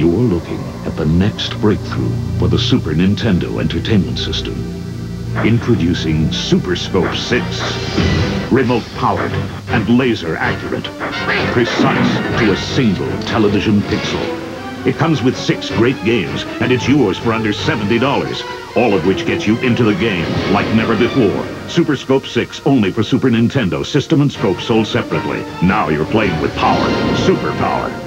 You're looking at the next breakthrough for the Super Nintendo Entertainment System. Introducing Super Scope 6. Remote-powered and laser-accurate. Precise to a single television pixel. It comes with 6 great games, and it's yours for under $70, all of which gets you into the game like never before. Super Scope 6, only for Super Nintendo. System and scope sold separately. Now you're playing with power. Super power.